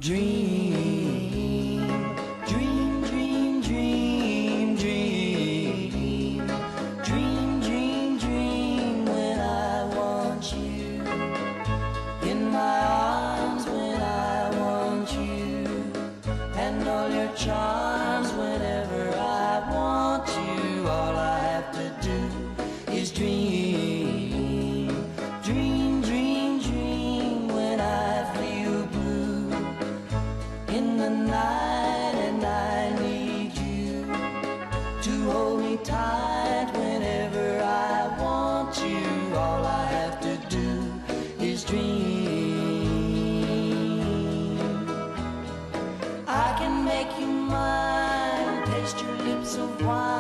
Dream, dream, dream, dream, dream. Dream, dream, dream when I want you. In my arms when I want you. And all your charms whenever I want you. All I have to do is dream. Dream, dream, dream when I feel blue in the night, and I need you to hold me tight whenever I want you. All I have to do is dream. I can make you mine, taste your lips of wine.